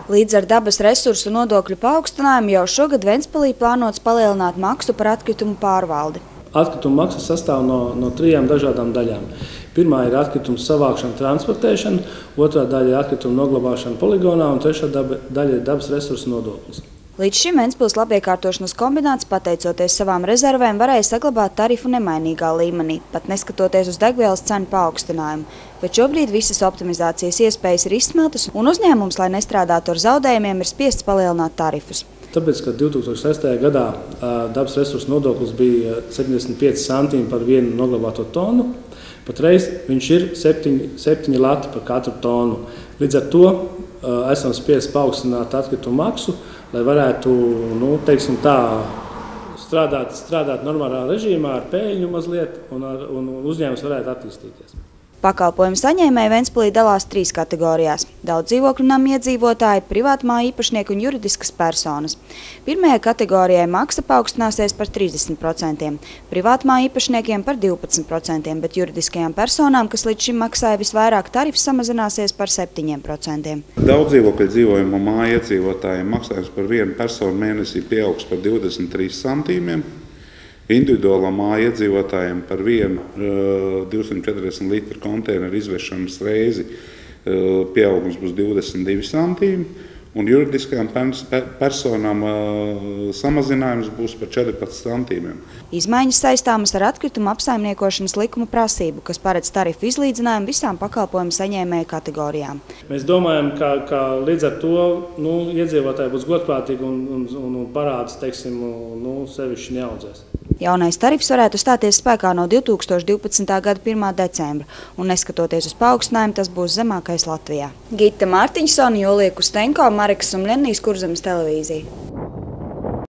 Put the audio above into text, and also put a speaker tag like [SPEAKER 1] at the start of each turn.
[SPEAKER 1] Līdz ar dabas resursu nodokļu paaugstinājumu jau šogad Ventspilī plānots palielināt maksu par atkritumu pārvaldi.
[SPEAKER 2] Atkrituma maksa sastāv no 3 dažādām daļām. Pirmā ir atkrituma savākšana, transportēšana, otrā daļa ir atkrituma noglabāšana poligonā un trešā daļa ir dabas resursu nodoklis.
[SPEAKER 1] Līdz šim Ventspils labiekārtošanas kombināts, pateicoties savām rezervēm, varēja saglabāt tarifu nemainīgā līmenī, pat neskatoties uz degvielas cenu paaugstinājumu. Bet šobrīd visas optimizācijas iespējas ir izsmeltas, un uzņēmums, lai nestrādātu ar zaudējumiem, ir spiests palielināt tarifus.
[SPEAKER 2] Tāpēc, ka 2006. gadā dabas resursu nodoklis bija 75 centimi par vienu noglabāto tonu, patreiz viņš ir 7 lati par katru tonu. Līdz ar to esam spiesti paaugstināt atkritumu maksu, lai varētu, strādāt normālā režīmā ar pēļņu mazliet un uzņēmums varētu attīstīties.
[SPEAKER 1] Pakalpojumu saņēmēji Ventspilī dalās 3 kategorijās – daudz dzīvokļu namu iedzīvotāji, privātmāju īpašnieki un juridiskas personas. Pirmajai kategorijai maksa paaugstināsies par 30%, privātmāju īpašniekiem par 12%, bet juridiskajām personām, kas līdz šim maksāja visvairāk, tarifs samazināsies par 7%.
[SPEAKER 3] Daudz dzīvokļu dzīvojamo māju iedzīvotājiem maksājums par vienu personu mēnesī pieaugs par 23 centīmiem. Individuālā māja iedzīvotājiem par vienu 240 litru konteineru izvešanas reizi pieaugums būs 22 centīmi, un juridiskajām personām samazinājums būs par 14 centīmiem.
[SPEAKER 1] Izmaiņas saistāmas ar atkrituma apsaimniekošanas likuma prasību, kas paredz tarifu izlīdzinājumu visām pakalpojumu saņēmēju kategorijām.
[SPEAKER 2] Mēs domājam, ka līdz ar to iedzīvotāji būs godprātīgi un parāds, sevišķi neaudzēs.
[SPEAKER 1] Jaunais tarifs varētu stāties spēkā no 2012. gada 1. decembra, un neskatoties uz paaugstinājumu, tas būs zemākais Latvijā. Gita Mārtiņsona, Julija Kustenko, Mareks Sumļenīs, Kurzemes televīzija.